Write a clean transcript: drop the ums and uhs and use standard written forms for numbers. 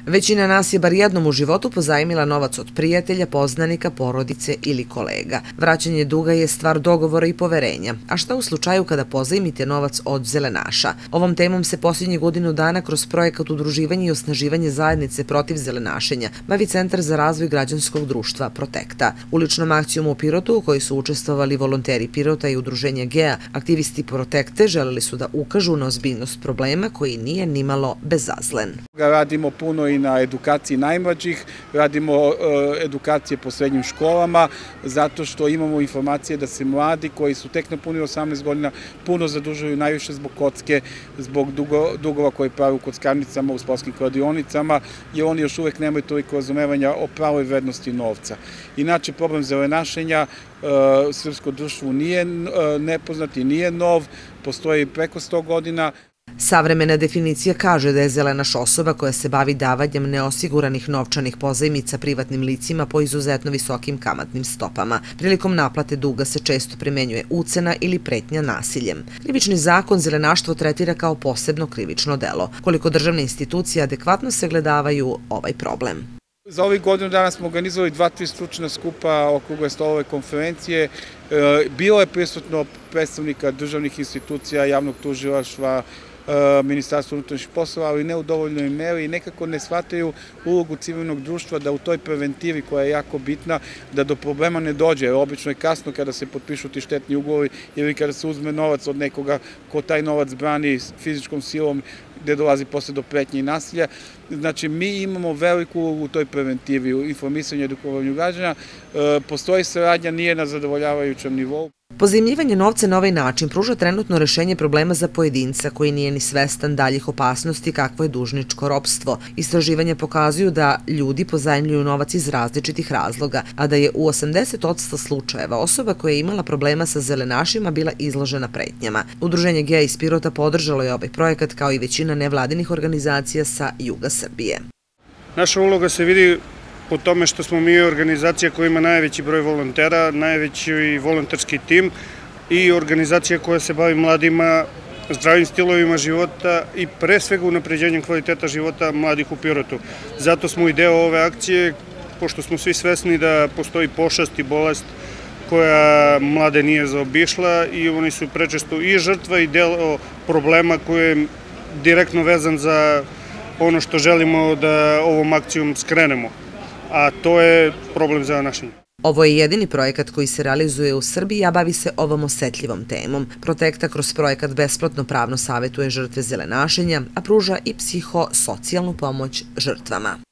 Većina nas je bar jednom u životu pozajmila novac od prijatelja, poznanika, porodice ili kolega. Vraćanje duga je stvar dogovora i poverenja. A šta u slučaju kada pozajmite novac od zelenaša? Ovom temom se posljednjih godinu dana kroz projekat Udruživanje i osnaživanje zajednice protiv zelenašenja bavi Centar za razvoj građanskog društva Protekta. Uličnom akcijom u Pirotu, u kojoj su učestvovali volonteri Pirota i udruženja GEA, aktivisti Protekte želeli su da ukažu na ozbiljnost problema koji nije nimalo bezazlen. Radimo puno i na edukaciji najmlađih, radimo edukacije po srednjim školama, zato što imamo informacije da se mladi koji su tek napunili 18 godina puno zadužuju, najviše zbog kocke, zbog dugova koje prave u kockarnicama, u sportskim kladionicama, jer oni još uvek nemaju toliko razumevanja o pravoj vrednosti novca. Inače, problem zelenašenja srpsko društvu nije nepoznat i nije nov, postoji preko 100 godina. Savremena definicija kaže da je zelenaš osoba koja se bavi davanjem neosiguranih novčanih pozajmica privatnim licima po izuzetno visokim kamatnim stopama. Prilikom naplate duga se često primenjuje ucena ili pretnja nasiljem. Krivični zakon zelenaštvo tretira kao posebno krivično delo. Koliko državne institucije adekvatno sagledavaju ovaj problem? Za ovih godinu dana smo organizovali 2-3 stručna skupa, okrugle stolove konferencije. Bilo je prisutno predstavnika državnih institucija, javnog tužilaštva, Ministarstva unutrašnjih poslova, ali ne u dovoljnoj meri i nekako ne shvataju ulogu civilnog društva da u toj preventivi koja je jako bitna, da do problema ne dođe. Obično je kasno kada se potpišu ti štetni ugovori ili kada se uzme novac od nekoga ko taj novac brani fizičkom silom, gde dolazi posle do pretnje i nasilja. Znači, mi imamo veliku ulogu u toj preventivi, u informisanju i edukovanju građana. Postoji saradnja, nije na zadovoljavajućem nivou. Pozajmljivanje novca na ovaj način pruža trenutno rešenje problema za pojedinca koji nije ni svestan daljih opasnosti kakvo je dužničko ropstvo. Istraživanja pokazuju da ljudi pozajmljuju novac iz različitih razloga, a da je u 80% slučajeva osoba koja je imala problema sa zelenašima bila izložena pretnjama. Udruženje GEA iz Pirota podržalo je ovaj projekat kao i većina nevladinih organizacija sa juga Srbije. Naša uloga se vidi po tome što smo mi organizacija koja ima najveći broj volontera, najveći volonterski tim i organizacija koja se bavi mladima, zdravim stilovima života i pre svega unapređenjem kvaliteta života mladih u Pirotu. Zato smo i deo ove akcije, pošto smo svi svesni da postoji pošast i bolest koja mlade nije zaobišla i oni su prečesto i žrtva i deo problema koji je direktno vezan za ono što želimo da ovom akcijom skrenemo, a to je problem zelenašenja. Ovo je jedini projekat koji se realizuje u Srbiji, a bavi se ovom osetljivom temom. Protekta kroz projekat besplatno pravno savetuje žrtve zelenašenja, a pruža i psihosocijalnu pomoć žrtvama.